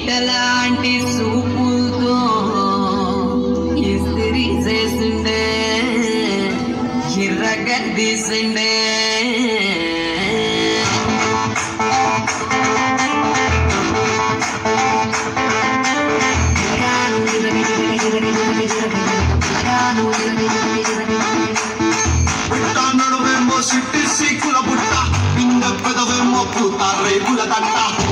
ఈటలాంటి సూపుతో ఇస్త్రీ చేసిండే ఎర్రగద్దీసిండే సిట్టి సీకుల బుట్ట పిండ పెదవేమో పూత రేగుల దంట